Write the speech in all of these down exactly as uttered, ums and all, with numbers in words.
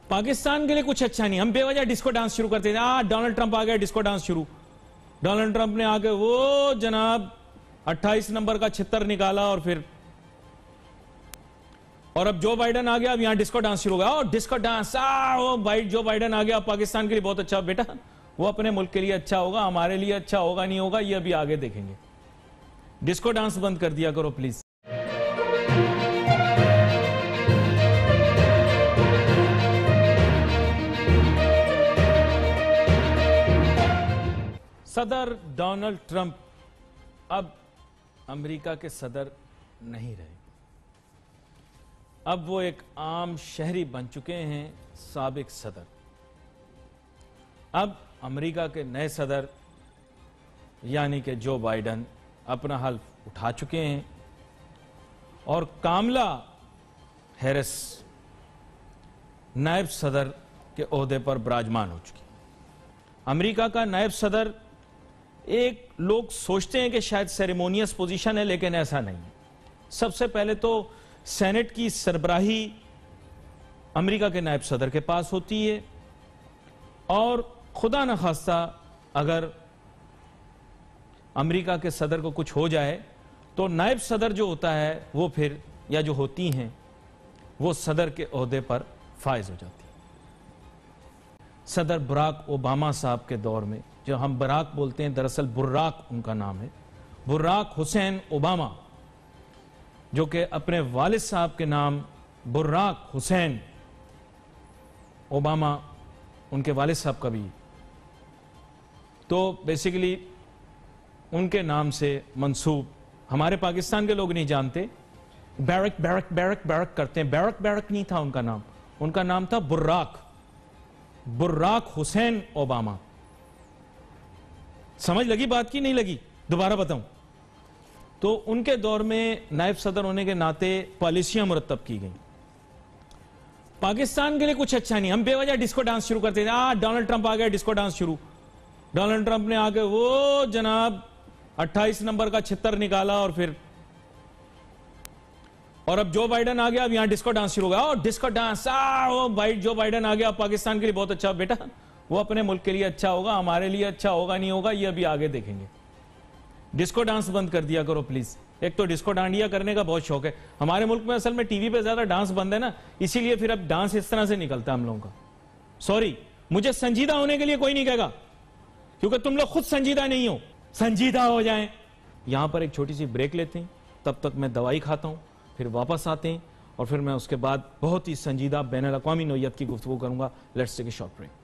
पाकिस्तान के लिए कुछ अच्छा नहीं। हम बेवजह डिस्को डांस शुरू करते थे, आ डोनाल्ड ट्रंप आ गया, डिस्को डांस शुरू। डोनाल्ड ट्रंप ने आके वो जनाब अट्ठाईस नंबर का छितर निकाला और फिर और अब जो बाइडेन आ गया, अब यहां डिस्को डांस शुरू हो गया। डिस्को डांस, आ वो बाइड जो बाइडेन आ गया, पाकिस्तान के लिए बहुत अच्छा। बेटा वो अपने मुल्क के लिए अच्छा होगा, हमारे लिए अच्छा होगा नहीं होगा ये अभी आगे देखेंगे। डिस्को डांस बंद कर दिया करो प्लीज। सदर डोनाल्ड ट्रंप अब अमेरिका के सदर नहीं रहे। अब वो एक आम शहरी बन चुके हैं, साबिक सदर। अब अमेरिका के नए सदर यानी कि जो बाइडेन अपना हल्फ उठा चुके हैं और कामला हैरिस नायब सदर के ओहदे पर विराजमान हो चुकी। अमेरिका का नायब सदर एक लोग सोचते हैं कि शायद सेरेमोनियस पोजीशन है, लेकिन ऐसा नहीं है। सबसे पहले तो सेनेट की सरबराही अमेरिका के नायब सदर के पास होती है और खुदा न खास्ता अगर अमेरिका के सदर को कुछ हो जाए तो नायब सदर जो होता है वो फिर या जो होती हैं वो सदर के ओहदे पर फायज हो जाती है। सदर बराक ओबामा साहब के दौर में, जो हम बराक बोलते हैं दरअसल बुर्राक उनका नाम है, बुर्राक हुसैन ओबामा, जो कि अपने वालिद साहब के नाम बुर्राक हुसैन ओबामा उनके वालिद साहब का भी, तो बेसिकली उनके नाम से मंसूब, हमारे पाकिस्तान के लोग नहीं जानते, बैरक बैरक बैरक बैरक करते हैं। बैरक बैरक नहीं था उनका नाम, उनका नाम था बुर्राक, बुर्राक हुसैन ओबामा। समझ लगी बात की नहीं लगी? दोबारा बताऊं तो उनके दौर में नायब सदर होने के नाते पॉलिसियां मुरतब की गई। पाकिस्तान के लिए कुछ अच्छा नहीं। हम बेवजह डिस्को डांस शुरू करते थे, आ डोनाल्ड ट्रंप आ गया, डिस्को डांस शुरू। डोनाल्ड ट्रंप ने आके वो जनाब अट्ठाईस नंबर का छितर निकाला और फिर और अब जो बाइडेन आ गया, अब यहां डिस्को डांस शुरू हो गया। डिस्को डांस, आ वो बाइड जो बाइडेन आ गया, पाकिस्तान के लिए बहुत अच्छा। बेटा वो अपने मुल्क के लिए अच्छा होगा, हमारे लिए अच्छा होगा नहीं होगा ये अभी आगे देखेंगे। डिस्को डांस बंद कर दिया करो प्लीज। एक तो डिस्को डांडिया करने का बहुत शौक है हमारे मुल्क में, असल में टीवी पे ज्यादा डांस बंद है ना, इसीलिए फिर अब डांस इस तरह से निकलता है हम लोगों का। सॉरी, मुझे संजीदा होने के लिए कोई नहीं कहेगा क्योंकि तुम लोग खुद संजीदा नहीं हो। संजीदा हो जाएं। यहां पर एक छोटी सी ब्रेक लेते हैं, तब तक मैं दवाई खाता हूं, फिर वापस आते हैं और फिर मैं उसके बाद बहुत ही संजीदा बैनुल अक़वामी नौइयत की गुफ्तगू करूंगा। Let's take a short break.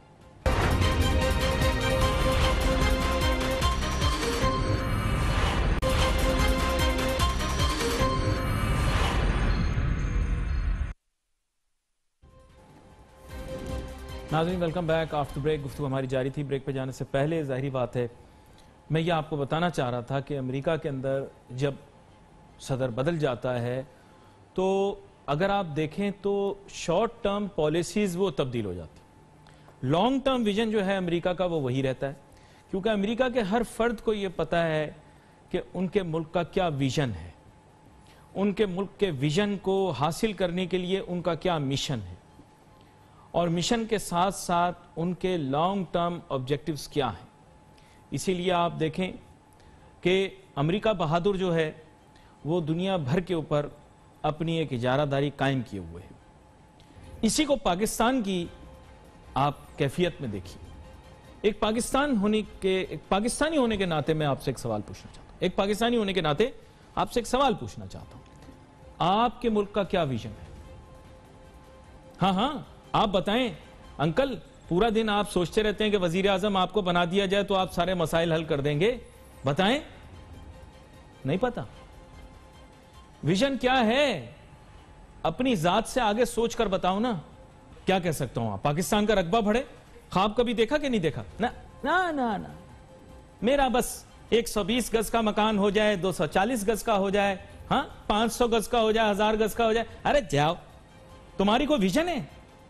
नाज़रीन वेलकम बैक आफ्टर ब्रेक। गुफ्तगू हमारी जारी थी। ब्रेक पे जाने से पहले ज़ाहिरी बात है मैं ये आपको बताना चाह रहा था कि अमेरिका के अंदर जब सदर बदल जाता है तो अगर आप देखें तो शॉर्ट टर्म पॉलिसीज़ वो तब्दील हो जाती, लॉन्ग टर्म विजन जो है अमेरिका का वो वही रहता है, क्योंकि अमेरिका के हर फर्द को ये पता है कि उनके मुल्क का क्या विजन है, उनके मुल्क के विजन को हासिल करने के लिए उनका क्या मिशन है और मिशन के साथ साथ उनके लॉन्ग टर्म ऑब्जेक्टिव्स क्या हैं। इसीलिए आप देखें कि अमेरिका बहादुर जो है वो दुनिया भर के ऊपर अपनी एक इजारादारी कायम किए हुए है। इसी को पाकिस्तान की आप कैफियत में देखिए। एक पाकिस्तान होने के एक पाकिस्तानी होने के नाते मैं आपसे एक सवाल पूछना चाहता हूं, एक पाकिस्तानी होने के नाते आपसे एक सवाल पूछना चाहता हूं। आपके मुल्क का क्या विजन है? हाँ हाँ आप बताएं। अंकल पूरा दिन आप सोचते रहते हैं कि वजीर आजम आपको बना दिया जाए तो आप सारे मसाइल हल कर देंगे। बताएं, नहीं पता विजन क्या है? अपनी जात से आगे सोचकर बताओ ना। क्या कह सकता हूं? आप पाकिस्तान का रकबा बढ़े, ख्वाब कभी देखा कि नहीं देखा? ना ना ना ना मेरा बस एक सौ बीस गज का मकान हो जाए, दो सौ चालीस गज का हो जाए, हाँ पांच सौ गज का हो जाए, हजार गज का हो जाए। अरे जाओ, तुम्हारी कोई विजन है?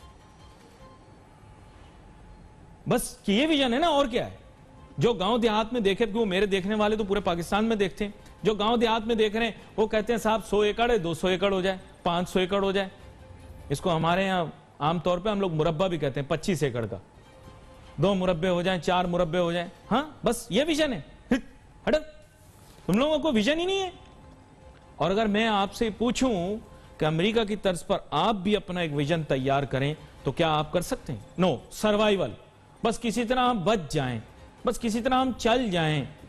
बस कि ये विजन है ना, और क्या है? जो गांव देहात में देखे, क्यों मेरे देखने वाले तो पूरे पाकिस्तान में देखते हैं, जो गांव देहात में देख रहे हैं वो कहते हैं साहब सौ एकड़ है, दो सौ एकड़ हो जाए, पांच सौ एकड़ हो जाए। इसको हमारे यहां आमतौर पे हम लोग मुरब्बा भी कहते हैं, पच्चीस एकड़ का, दो मुरब्बे हो जाएं, चार मुरब्बे हो जाएं, हाँ बस ये विजन है। हटो, तुम लोगों को विजन ही नहीं है। और अगर मैं आपसे पूछूं कि अमेरिका की तर्ज पर आप भी अपना एक विजन तैयार करें तो क्या आप कर सकते हैं? नो, सर्वाइवल, बस किसी तरह हम बच जाएं, बस किसी तरह हम चल जाएं,